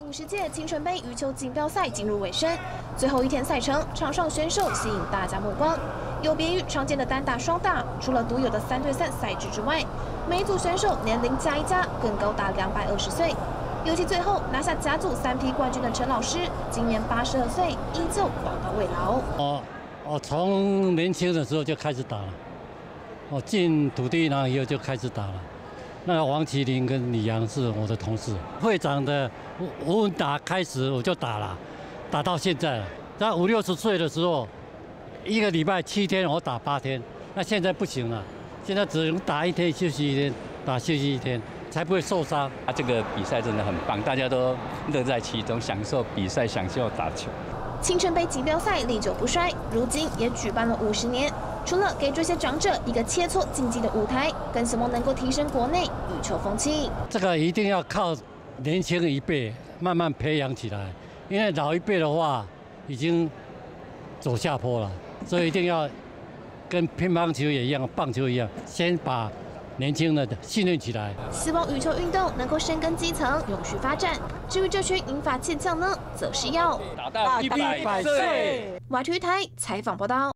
50届青春杯羽球锦标赛进入尾声，最后一天赛程，场上选手吸引大家目光。有别于常见的单打、双打，除了独有的3对3赛制之外，每组选手年龄加一加更高达220岁。尤其最后拿下甲组3P冠军的陈老师，今年82岁，依旧宝刀未老。 我从年轻的时候就开始打了，我进土地银行以后就开始打了。那个王麒麟跟李阳是我的同事，会长的吴文达开始我就打了，打到现在了。在50、60岁的时候，一个礼拜7天我打8天，那现在不行了，现在只能打1天休息1天，打休息1天，才不会受伤。 这个比赛真的很棒，大家都乐在其中，享受比赛，享受打球。 青春杯锦标赛历久不衰，如今也举办了50年。除了给这些长者一个切磋竞技的舞台，更希望能够提升国内羽球风气。 这个一定要靠年轻一辈慢慢培养起来，因为老一辈的话已经走下坡了，所以一定要跟乒乓球也一样、棒球一样，先把年轻的训练起来。 希望羽球运动能够深耕基层，永续发展。至于这群银发健将呢，则是要打到100岁。 YTV台采访报道。